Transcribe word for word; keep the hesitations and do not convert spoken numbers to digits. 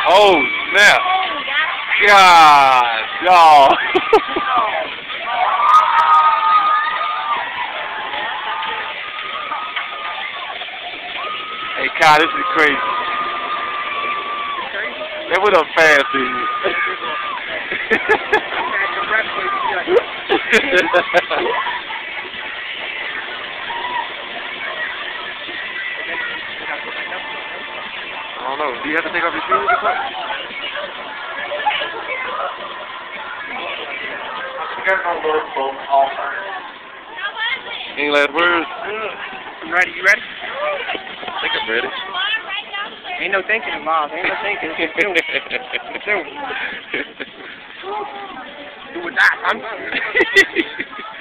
Oh, snap. God, y'all. Hey, Kyle, this is crazy. That went up fast, dude. I don't know. Do you have to take off your shoes or something? Any last words? I'm ready. You ready? I think I'm ready. Ain't no thinking involved. Ain't no thinking. Just do it. Do it. Do it. Die, son.